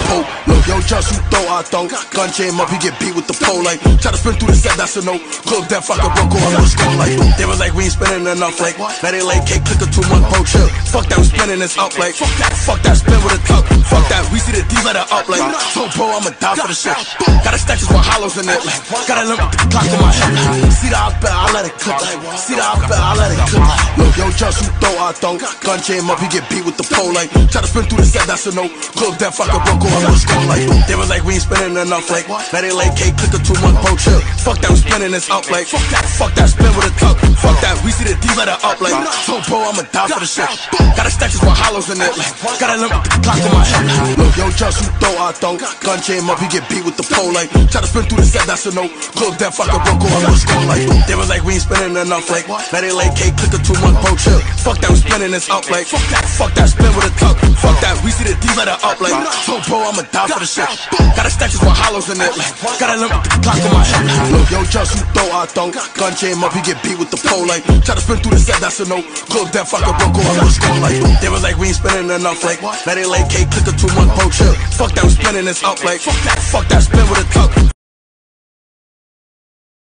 pole. Look, yo, just you throw, I throw. Gun jam up, he get beat with the pole. Like, try to spin through the set, that's a no. Close that fucker, broke on the skull. Like, they was like, we ain't spinning enough. Like, now they like cake, click a 2-month pro chill. Fuck that, we spinning this up. Like, fuck that, spin with a tuck. Fuck that, we see the D's let her up. Like, so bro, I'ma die for the shit. Got a statues with hollows in it. Like, got a limp clock in my head. See the op, I let it cook. See the op, I let it cook. Look, yo, just you throw, I throw. Gun jam up, he get beat with the pole. Like, try to spin through the set, that's a no. Close that fucker, broke on the skull. Like, they was like, we ain't spinning enough. Like, now they like cake, click a 2-month pro chill. Fuck that, we spinning this up. Like, fuck that, spin with a tuck. Fuck that, we see the D's let her up. Like, so bro, I'ma die for the shit. Got a statues with hollows in it. Like, got a limp clock in my head. Look, yo, just you throw, I throw. Gun jam up, he get beat with the pole. Like, try to spin through the set, that's a no. Close that fucker, broke on the skull. Like, they was like, we ain't spinning enough. Like, now they like cake, click a 2-month pro chill. Fuck that, we spinning this up. Like, fuck that, spin with a tuck. Fuck that, we see the D's let her up. Like, so bro, I'ma die for the shit. Got a statues with hollows in it. Like, got a limp clock in my head. Look, yo, just you throw, I throw. Gun jam up, he get beat with the pole. Like, try to spin through the set, that's a no. Close that fucker, broke on the skull. Like, they was like, we ain't spinning enough. Like, now they like cake, click a 2-month pro chill. Fuck that, we spinning this up. Like, fuck that, spin with a tuck.